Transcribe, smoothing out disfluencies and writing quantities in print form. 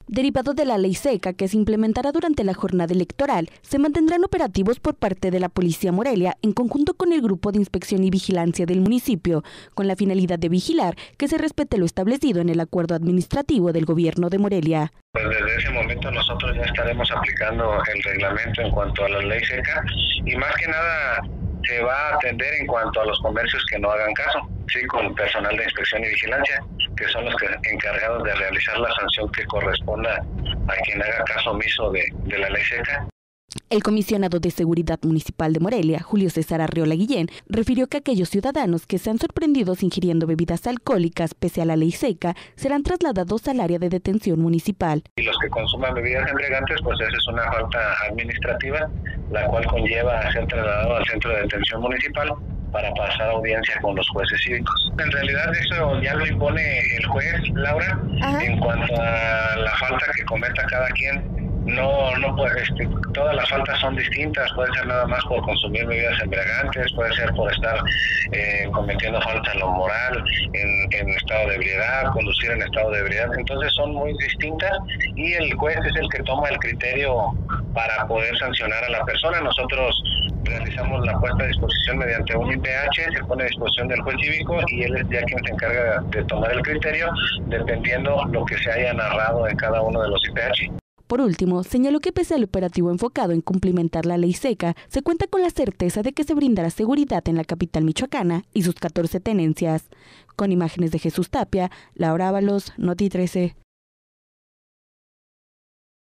Derivado de la ley seca que se implementará durante la jornada electoral, se mantendrán operativos por parte de la Policía Morelia en conjunto con el Grupo de Inspección y Vigilancia del municipio, con la finalidad de vigilar que se respete lo establecido en el acuerdo administrativo del gobierno de Morelia. Pues desde ese momento nosotros ya estaremos aplicando el reglamento en cuanto a la ley seca y más que nada se va a atender en cuanto a los comercios que no hagan caso, sí, con personal de inspección y vigilancia, que son los encargados de realizar la sanción que corresponda a quien haga caso omiso de la ley seca. El comisionado de Seguridad Municipal de Morelia, Julio César Arriola Guillén, refirió que aquellos ciudadanos que sean sorprendidos ingiriendo bebidas alcohólicas pese a la ley seca serán trasladados al área de detención municipal. Y los que consuman bebidas embriagantes, pues esa es una falta administrativa, la cual conlleva a ser trasladado al centro de detención municipal para pasar audiencia con los jueces cívicos. En realidad eso ya lo impone el juez, Laura. Ajá. En cuanto a la falta que cometa cada quien. No puede, todas las faltas son distintas, puede ser nada más por consumir bebidas embriagantes, puede ser por estar cometiendo falta en lo moral, en estado de ebriedad, conducir en estado de ebriedad, entonces son muy distintas y el juez es el que toma el criterio para poder sancionar a la persona. Nosotros realizamos la puesta a disposición mediante un IPH, se pone a disposición del juez cívico y él es ya quien se encarga de tomar el criterio dependiendo lo que se haya narrado en cada uno de los IPH. Por último, señaló que pese al operativo enfocado en cumplimentar la ley seca, se cuenta con la certeza de que se brindará seguridad en la capital michoacana y sus 14 tenencias. Con imágenes de Jesús Tapia, Laura Ábalos, Noti 13.